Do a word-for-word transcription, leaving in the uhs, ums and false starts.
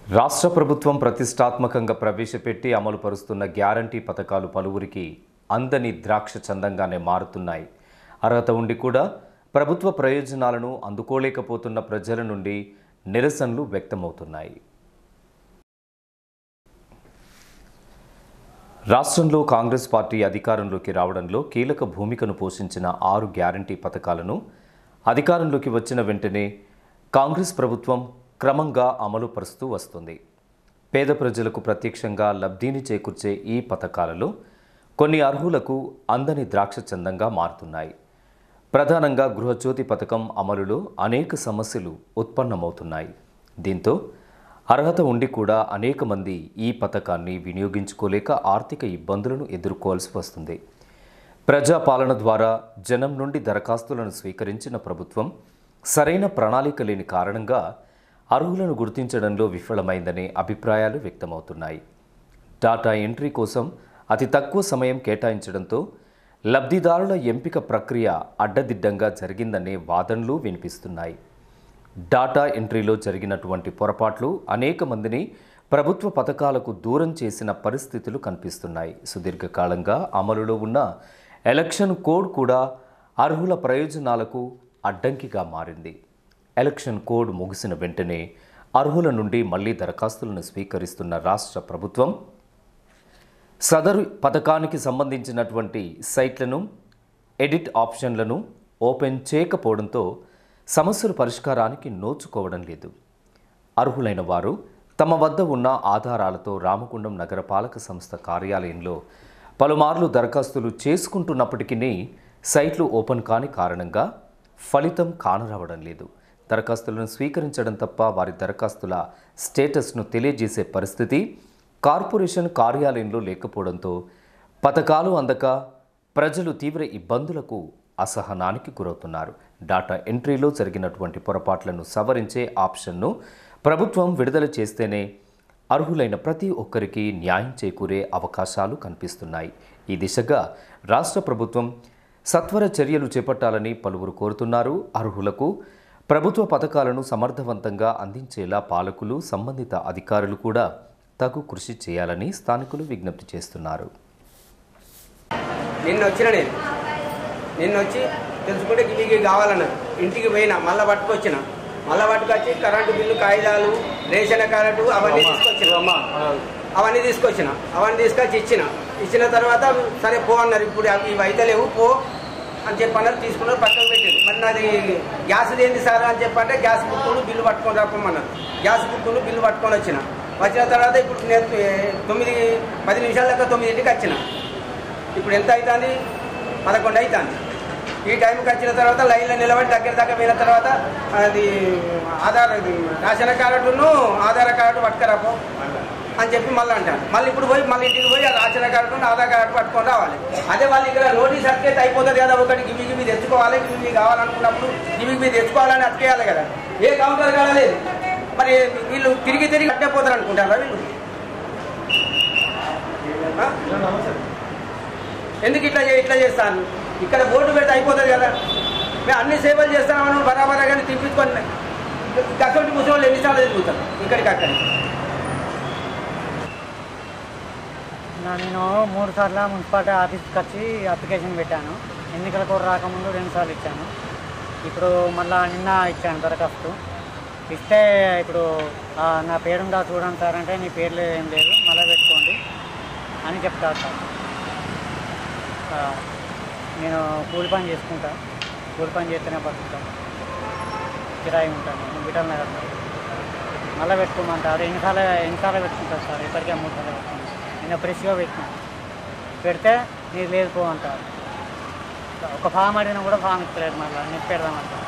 రాష్ట్ర ప్రభుత్వం ప్రతిష్టాత్మకంగా ప్రవేశపెట్టి అమలు పరుస్తున్న గ్యారంటీ పథకాలు పలువురికి అందని ద్రాక్ష చందంగానే మారుతున్నాయి. అర్హత ఉండి కూడా ప్రభుత్వ ప్రయోజనాలను అందుకోలేకపోతున్న ప్రజల నుండి నిరసనలు వ్యక్తమవుతున్నాయి. రాష్ట్రంలో కాంగ్రెస్ పార్టీ అధికారంలోకి రావడంలో కీలక భూమికను పోషించిన ఆరు గ్యారంటీ పథకాలను అధికారంలోకి వచ్చిన వెంటనే కాంగ్రెస్ ప్రభుత్వం క్రమంగా అమలు పరుస్తూ వస్తుంది. పేద ప్రజలకు ప్రత్యక్షంగా లబ్ధిని చేకూర్చే ఈ పథకాలలో కొన్ని అర్హులకు అందని ద్రాక్ష చందంగా మారుతున్నాయి. ప్రధానంగా గృహజ్యోతి పథకం అమలులో అనేక సమస్యలు ఉత్పన్నమవుతున్నాయి. దీంతో అర్హత ఉండి కూడా అనేక మంది ఈ పథకాన్ని వినియోగించుకోలేక ఆర్థిక ఇబ్బందులను ఎదుర్కోవాల్సి వస్తుంది. ప్రజాపాలన ద్వారా జనం నుండి దరఖాస్తులను స్వీకరించిన ప్రభుత్వం సరైన ప్రణాళిక లేని కారణంగా అర్హులను గుర్తించడంలో విఫలమైందనే అభిప్రాయాలు వ్యక్తమవుతున్నాయి. డాటా ఎంట్రీ కోసం అతి తక్కువ సమయం కేటాయించడంతో లబ్ధిదారుల ఎంపిక ప్రక్రియ అడ్డదిడ్డంగా జరిగిందనే వాదనలు వినిపిస్తున్నాయి. డాటా ఎంట్రీలో జరిగినటువంటి పొరపాట్లు అనేక మందిని ప్రభుత్వ పథకాలకు దూరం చేసిన పరిస్థితులు కనిపిస్తున్నాయి. సుదీర్ఘకాలంగా అమలులో ఉన్న ఎలక్షన్ కోడ్ కూడా అర్హుల ప్రయోజనాలకు అడ్డంకిగా మారింది. ఎలక్షన్ కోడ్ ముగిసిన వెంటనే అర్హుల నుండి మళ్లీ దరఖాస్తులను స్వీకరిస్తున్న రాష్ట్ర ప్రభుత్వం సదరు పథకానికి సంబంధించినటువంటి సైట్లను, ఎడిట్ ఆప్షన్లను ఓపెన్ చేయకపోవడంతో సమస్యల పరిష్కారానికి నోచుకోవడం లేదు. అర్హులైన వారు తమ వద్ద ఉన్న ఆధారాలతో రామగుండం నగరపాలక సంస్థ కార్యాలయంలో పలుమార్లు దరఖాస్తులు చేసుకుంటున్నప్పటికీ సైట్లు ఓపెన్ కాని కారణంగా ఫలితం కానరావడం లేదు. దరఖాస్తులను స్వీకరించడం తప్ప వారి దరఖాస్తుల స్టేటస్ను తెలియజేసే పరిస్థితి కార్పొరేషన్ కార్యాలయంలో లేకపోవడంతో పథకాలు అందక ప్రజలు తీవ్ర ఇబ్బందులకు, అసహనానికి గురవుతున్నారు. డాటా ఎంట్రీలో జరిగినటువంటి పొరపాట్లను సవరించే ఆప్షన్ను ప్రభుత్వం విడుదల చేస్తేనే అర్హులైన ప్రతి ఒక్కరికి న్యాయం చేకూరే అవకాశాలు కనిపిస్తున్నాయి. ఈ దిశగా రాష్ట్ర ప్రభుత్వం సత్వర చర్యలు చేపట్టాలని పలువురు కోరుతున్నారు. అర్హులకు ప్రభుత్వ పథకాలను సమర్థవంతంగా అందించేలా పాలకులు, సంబంధిత అధికారులు కూడా తగు కృషి చేయాలని స్థానికులు విజ్ఞప్తి చేస్తున్నారు. నిన్న వచ్చిన నేను నిన్న వచ్చి తెలుసుకుంటే గివికి కావాలన్నారు. ఇంటికి పోయినా మళ్ళీ పట్టుకొచ్చిన మళ్ళీ పట్టుకొచ్చి కరెంటు బిల్లు, కాగితాలు, రేషన్ కార్డు అవన్నీ తీసుకొచ్చిన అవన్నీ తీసుకొచ్చిన అవన్నీ తీసుకొచ్చి ఇచ్చిన ఇచ్చిన తర్వాత సరే పో అన్నారు. ఇప్పుడు అవి ఇవి అయితే లేవు పో అని చెప్పి అన్నారు. తీసుకున్నారు, పక్కన పెట్టారు. మరి నాది గ్యాస్ ఏంది సార్ అని చెప్పంటే గ్యాస్ బుక్కులు బిల్లు పట్టుకొని రాపమన్నారు. గ్యాస్ బుక్కులు బిల్లు పట్టుకొని వచ్చిన వచ్చిన తర్వాత ఇప్పుడు నేను తొమ్మిది పది నిమిషాల దాకా తొమ్మిదింటికి వచ్చిన. ఇప్పుడు ఎంత అవుతుంది? పదకొండు అవుతుంది. ఈ టైంకి వచ్చిన తర్వాత లైన్లో నిలబడి దగ్గర దగ్గర పోయిన తర్వాత అది ఆధార్ రేషన్ కార్డును ఆధార్ కార్డు పట్టుకురాపో అని చెప్పి మళ్ళీ అంటాను. మళ్ళీ ఇప్పుడు పోయి మళ్ళీ ఇంటికి పోయి ఆ రేషన్ కార్డు ఆధార్ కార్డు పట్టుకొని రావాలి. అదే వాళ్ళు ఇక్కడ నోటీస్ అట్కేస్తే అయిపోతుంది కదా. ఒకటి గివి గివి తెచ్చుకోవాలి, గివి కావాలనుకున్నప్పుడు గివి గివి తెచ్చుకోవాలని అట్కేయాలి కదా. ఏ కౌంటర్ కాలేదు. మరి వీళ్ళు తిరిగి తిరిగి అట్టేపోతారు అనుకుంటారా వీళ్ళు? ఎందుకు ఇట్లా ఇట్లా చేస్తాను? ఇక్కడ బోర్డు పెడితే అయిపోతుంది కదా. మేము అన్ని సేవలు చేస్తామని బరాబరా కానీ తిప్పించుకొని అక్కడికి కూర్చొని వాళ్ళు ఎన్నిసార్లు తిరుగుతారు ఇక్కడికి అక్కడికి. నేను మూడు సార్లు మున్సిపాలిటీ ఆఫీస్కి వచ్చి అప్లికేషన్ పెట్టాను. ఎన్నికల కోడ్ రాకముందు రెండు సార్లు ఇచ్చాను. ఇప్పుడు మళ్ళీ నిన్న ఇచ్చాను దరఖాస్తు. ఇస్తే ఇప్పుడు నా పేరుందా చూడండి సార్ అంటే నీ పేరు ఏం లేదు మళ్ళీ పెట్టుకోండి అని చెప్తారు సార్. నేను కూలి పని చేసుకుంటా, కూలి పని చేస్తేనే బతుకుతాను, కిరాయి ఉంటాను, నేను విఠల్ నగర్ సార్. మళ్ళీ పెట్టుకోమంటారు. ఎన్నిసార్లు ఎన్నిసార్లు పెట్టుకుంటారు సార్? ఇప్పటికే మూడు సార్లు పెట్టుకున్నాను. నేను ఫ్రెష్గా పెట్టినా పెడితే నీకు లేదు పో అంటారు. ఒక ఫామ్ అడిగినా కూడా ఫామ్ ఇస్తలేదు. మళ్ళీ నెట్ పెడదామంటారు.